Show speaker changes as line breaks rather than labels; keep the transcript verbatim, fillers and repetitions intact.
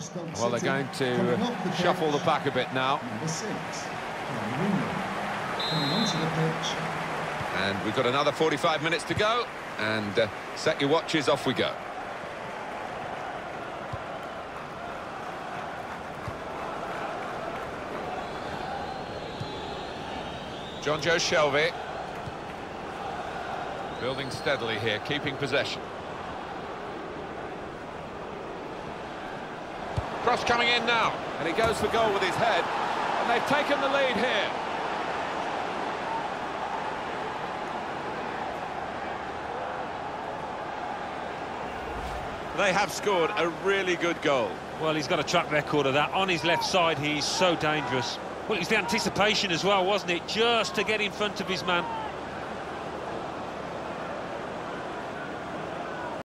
Well, they're going to shuffle the pack a bit now.
Number six, coming onto the pitch.
And we've got another forty-five minutes to go. And uh, set your watches, off we go. Jonjo Shelvey. Building steadily here, keeping possession. Cross coming in now, and he goes for goal with his head, and they've taken the lead here. They have scored a really good goal.
Well, he's got a track record of that. On his left side, he's so dangerous. Well, it's the anticipation as well, wasn't it? Just to get in front of his man.